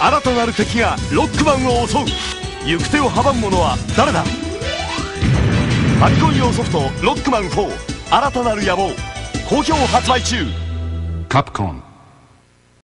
新たなる敵がロックマンを襲う。行く手を阻む者は誰だ。ファミコン用ソフト「ロックマン4新たなる野望」好評発売中。カプコン